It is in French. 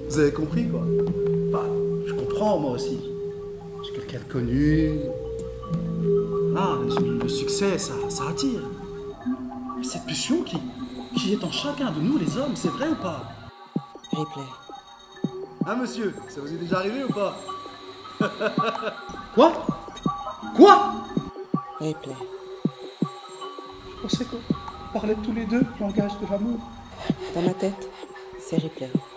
Vous avez compris, quoi. Bah, je comprends, moi aussi. Je suis quelqu'un de connu. Ah, le succès, ça attire. Mais cette pulsion qui est en chacun de nous, les hommes, c'est vrai ou pas? Ripley. Hein, monsieur? Ça vous est déjà arrivé ou pas? Quoi? Quoi? Ripley. Je pensais qu'on parlait tous les deux le langage de l'amour. Dans ma tête, c'est Ripley.